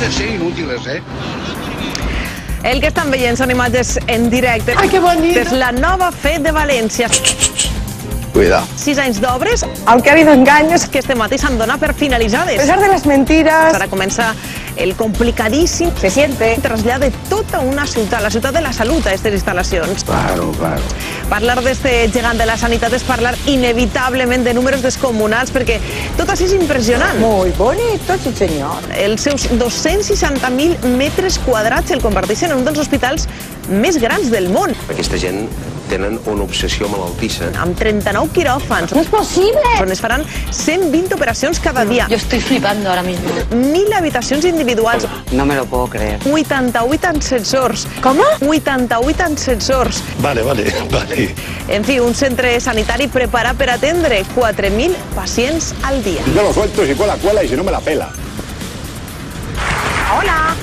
de ser inútiles, ¿eh? El que estan veient són imatges en directe. Ai, que bonito! És la nova Fe de València. Cuidado. 6 anys d'obres Aunque ha habido engaños, que este matí s'han donat per a finalitzades. pesar de las mentiras, Ara comença el complicadíssim se siente. trasllat de tota una ciutat, la ciutat de la salut, a aquestes instal·lacions. Claro, claro. Parlar d'este gegant de la sanitat és parlar inevitablement de números descomunals, perquè tot així és impressionant. Muy bonito, sí señor. Els seus 260.000 metres quadrats el converteixen en un dels hospitals més grans del món, Aquesta gent tenen una obsessió malaltissa. amb 39 quiròfans, ¡No es posible! on es faran 120 operacions cada dia, Yo estoy flipando ahora mismo. 1.000 habitacions individuals, No me lo puedo creer. 88 ascensors. Com? 88 ascensors. Vale. En fi, un centre sanitari preparat per atendre 4.000 pacients al dia. Yo lo suelto, si cuela, cuela y si no me la pela. Hola!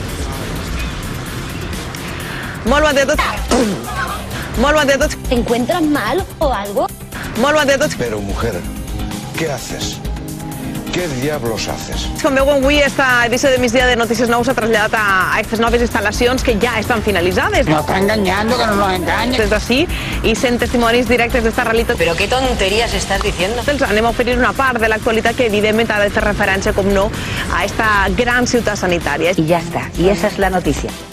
Molt bon dia a tots. Molt bon dia a tots. ¿Te encuentras mal o algo? Molt bon dia a tots. Pero, mujer, ¿qué haces? ¿Qué diablos haces? Com veuen, avui esta edició de Migdia de Notícies Nou s'ha traslladat a aquestes noves instal·lacions que ja estan finalitzades. Nos está engañando, que no nos engañe. Des d'ací i sent testimonis directes d'esta realitat. Pero qué tonterías estás diciendo. Els anem a oferir una part de l'actualitat que evidentment ha de fer referència, com no, a esta gran ciutat sanitària. Y ya está. Y esa es la noticia.